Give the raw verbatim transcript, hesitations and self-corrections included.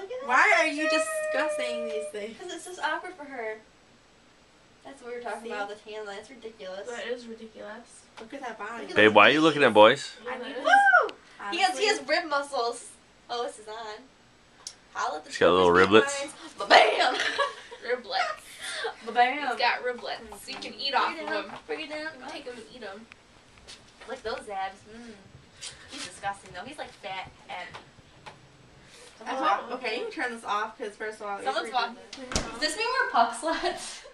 Look at that. Why are you discussing these things? Because it's just awkward for her. That's what we were talking See? about, the tan line. It's ridiculous. That is ridiculous. Look at that body. Look at Babe, why are you looking at boys? I need Woo! He has, he Honestly. has rib muscles. Oh, this is on. Holla at the He's got little riblets. Ba-bam! Riblets. Ba-bam! He's got riblets. So you can eat off Bring of it them. down. Bring it down. You can take them and eat them. Look those abs. Mm. He's disgusting though. He's like fat and. I thought, okay, you can turn this off because first of all, Someone's it's walking. Does this mean we're puck sluts?